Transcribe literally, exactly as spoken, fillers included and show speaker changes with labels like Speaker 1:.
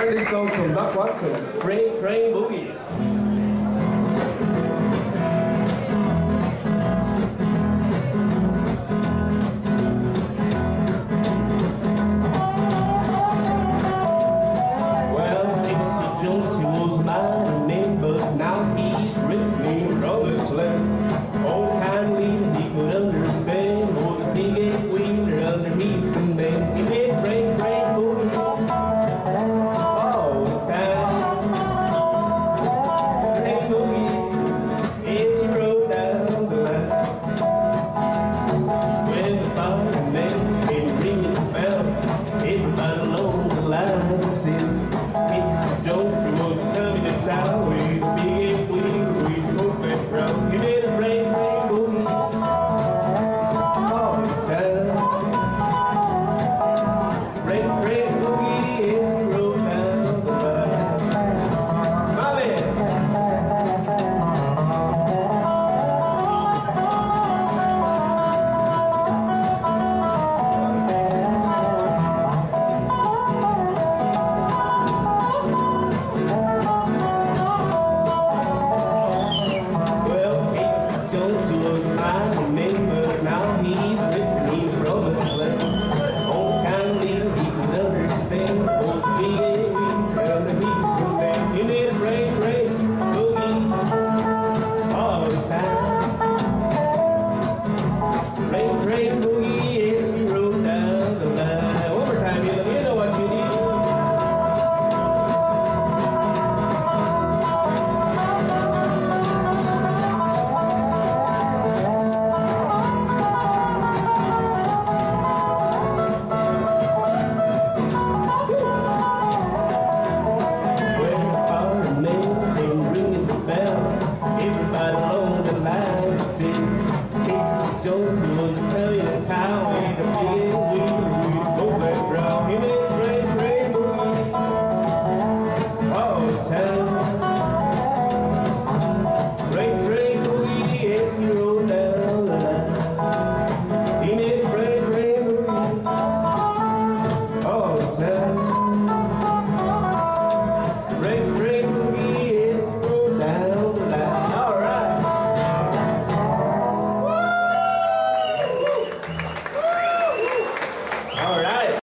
Speaker 1: heard this song from Doc Watson.
Speaker 2: Train, Train Boogie. Well, Dixie Jones, he was my name, but now he's with me from the sled. Oh, kindly he could understand, was a big eight wheeler under his command. He made Train, Train Boogie all the time. Train Boogie as he rode down the line. When the fireman came ringing the bell, everybody along the line said,